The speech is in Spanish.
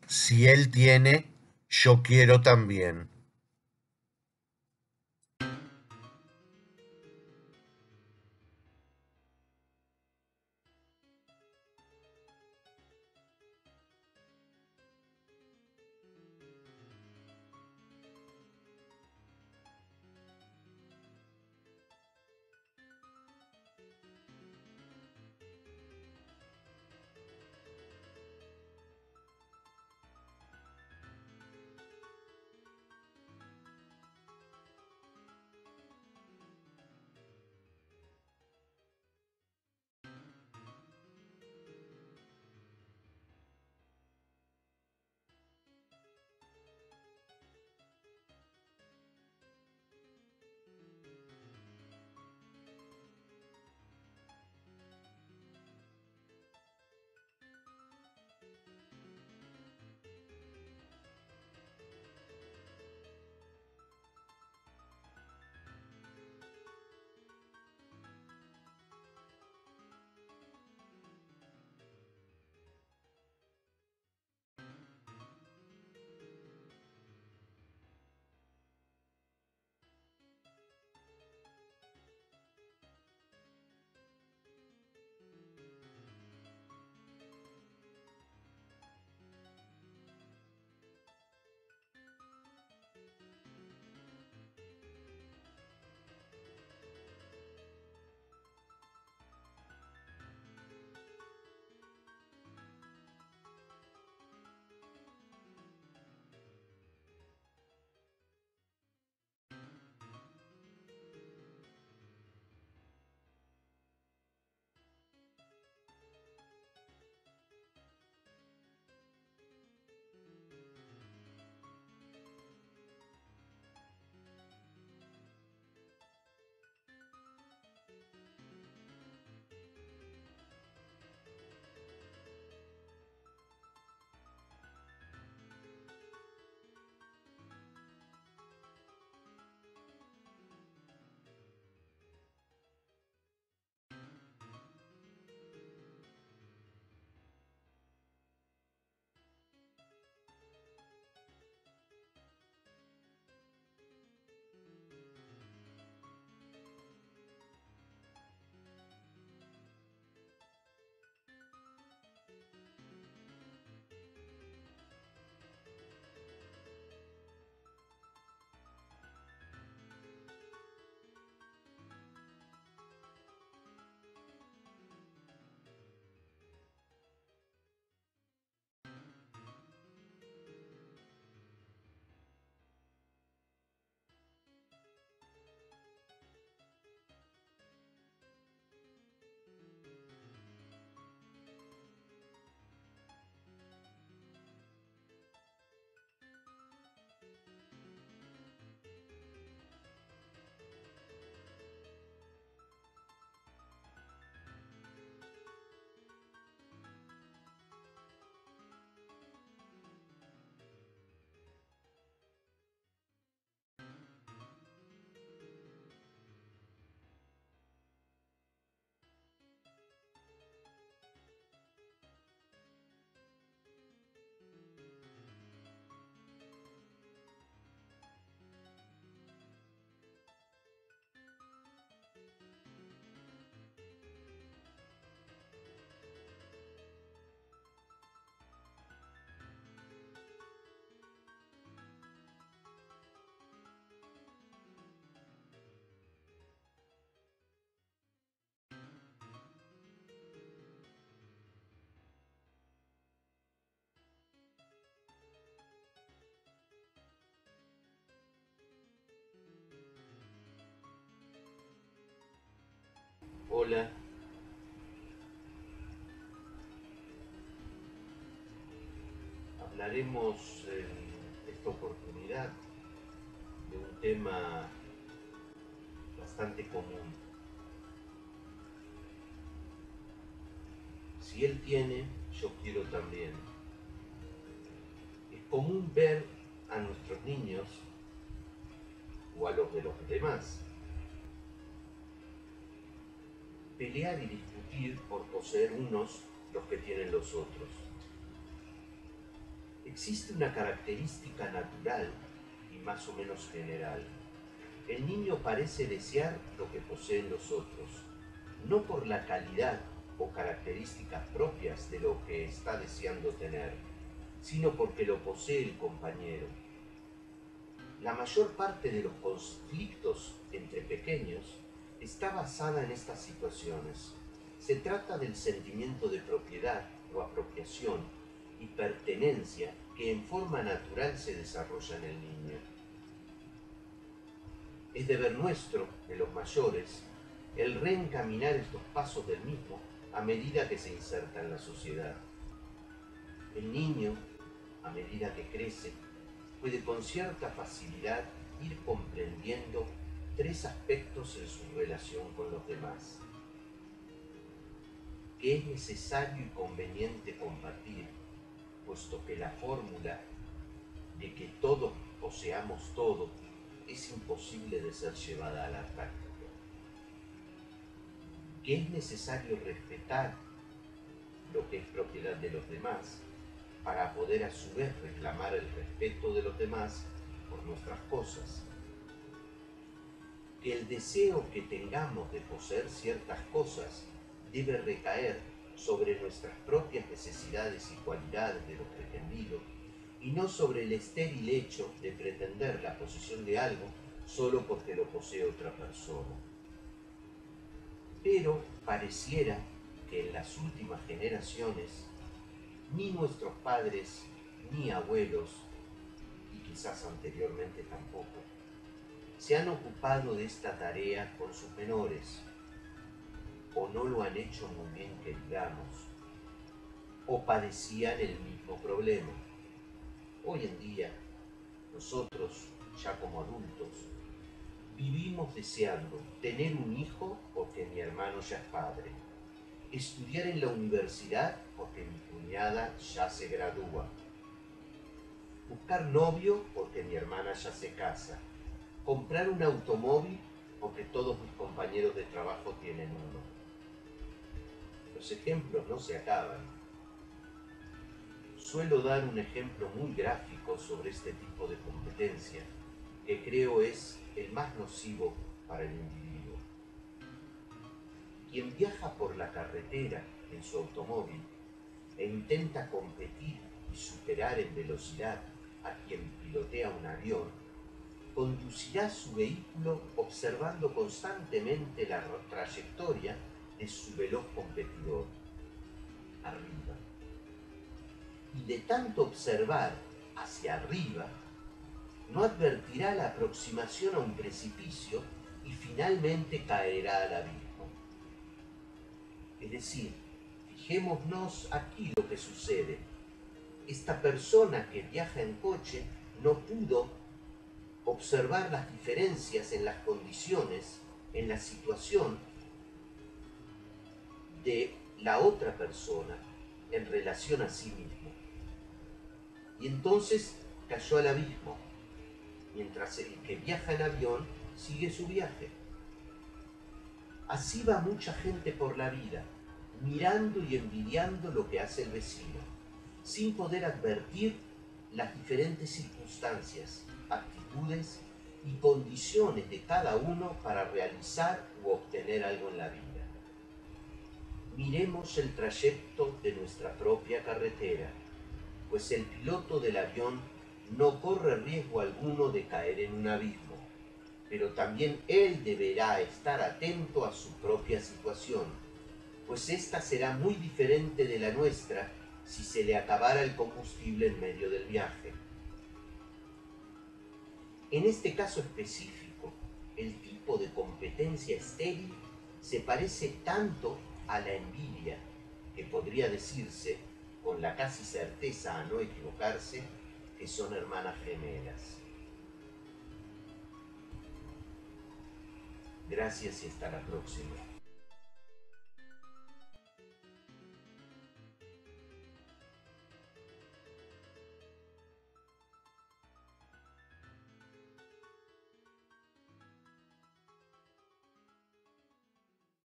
Si él tiene, yo quiero también. Hola, hablaremos en esta oportunidad de un tema bastante común. Si él tiene, yo quiero también. Es común ver a nuestros niños o a los de los demás pelear y discutir por poseer unos los que tienen los otros. Existe una característica natural y más o menos general. El niño parece desear lo que poseen los otros, no por la calidad o características propias de lo que está deseando tener, sino porque lo posee el compañero. La mayor parte de los conflictos entre pequeños está basada en estas situaciones. Se trata del sentimiento de propiedad o apropiación y pertenencia que en forma natural se desarrolla en el niño. Es deber nuestro, de los mayores, el reencaminar estos pasos del mismo a medida que se inserta en la sociedad. El niño, a medida que crece, puede con cierta facilidad ir comprendiendo tres aspectos en su relación con los demás, que es necesario y conveniente compartir, puesto que la fórmula de que todos poseamos todo es imposible de ser llevada a la práctica, que es necesario respetar lo que es propiedad de los demás para poder a su vez reclamar el respeto de los demás por nuestras cosas, que el deseo que tengamos de poseer ciertas cosas debe recaer sobre nuestras propias necesidades y cualidades de lo pretendido y no sobre el estéril hecho de pretender la posesión de algo solo porque lo posee otra persona. Pero pareciera que en las últimas generaciones ni nuestros padres ni abuelos, y quizás anteriormente tampoco, se han ocupado de esta tarea con sus menores, o no lo han hecho muy bien que digamos, o padecían el mismo problema. Hoy en día, nosotros, ya como adultos, vivimos deseando tener un hijo porque mi hermano ya es padre, estudiar en la universidad porque mi cuñada ya se gradúa, buscar novio porque mi hermana ya se casa, comprar un automóvil porque todos mis compañeros de trabajo tienen uno. Los ejemplos no se acaban. Suelo dar un ejemplo muy gráfico sobre este tipo de competencia, que creo es el más nocivo para el individuo. Quien viaja por la carretera en su automóvil e intenta competir y superar en velocidad a quien pilotea un avión, conducirá su vehículo observando constantemente la trayectoria de su veloz competidor, arriba. Y de tanto observar hacia arriba, no advertirá la aproximación a un precipicio y finalmente caerá al abismo. Es decir, fijémonos aquí lo que sucede. Esta persona que viaja en coche no pudo observar las diferencias en las condiciones, en la situación de la otra persona en relación a sí mismo. Y entonces cayó al abismo, mientras el que viaja en avión sigue su viaje. Así va mucha gente por la vida, mirando y envidiando lo que hace el vecino, sin poder advertir las diferentes circunstancias, actitudes y condiciones de cada uno para realizar u obtener algo en la vida. Miremos el trayecto de nuestra propia carretera, pues el piloto del avión no corre riesgo alguno de caer en un abismo, pero también él deberá estar atento a su propia situación, pues ésta será muy diferente de la nuestra si se le acabara el combustible en medio del viaje. En este caso específico, el tipo de competencia estéril se parece tanto a la envidia, que podría decirse, con la casi certeza a no equivocarse, que son hermanas gemelas. Gracias y hasta la próxima.